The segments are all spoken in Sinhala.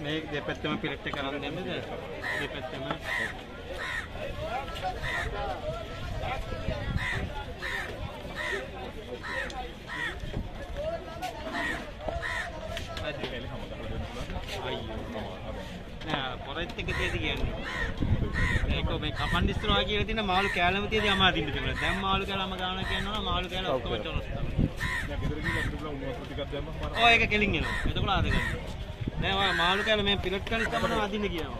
මේ දෙපැත්තම පිලට් එක කරන් දෙන්නද? දෙපැත්තම. නෑ පොරෙත් එක තියදී කියන්නේ. මේක මේ කපන් ඉස්සරහා කියලා තියෙන මාළු කෑලම තියදී අමා දින්න තිබුණා. දැන් මාළු කෑලම ගාන කියනවා මාළු කෑල ඔක්කොම චොරස් තමයි. දැන් ගෙදර ගිහින් අපිට උණු වතුර ටිකක් දැම්මම මම ඔය ඒක කෙලින් එනවා. එතකොට ආද ගන්න. නෑ මාළු කෑල මේ පිලට් කලින් තමයි අදින්න කියනවා.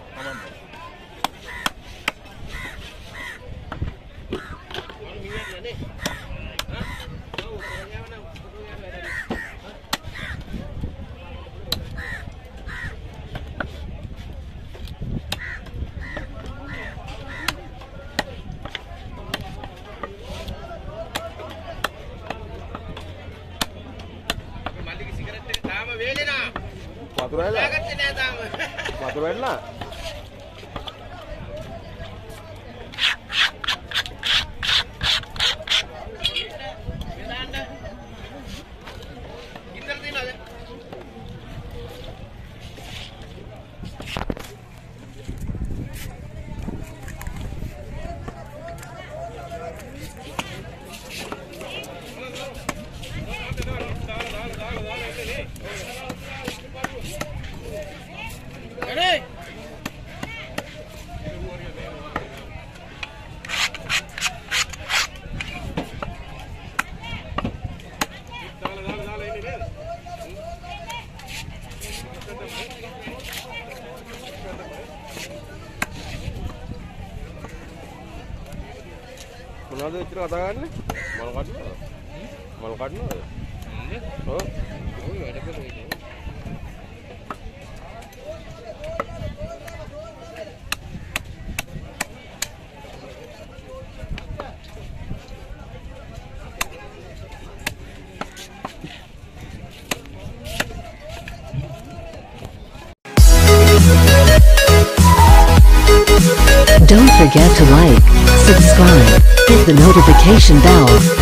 වතුර වෙලා මොනවද විතර කතා කරන්නේ? මල් කඩනවද? මල් කඩනවද? ඔව්. ඔය වැඩ කරේ. Don't forget to like, subscribe, hit the notification bell.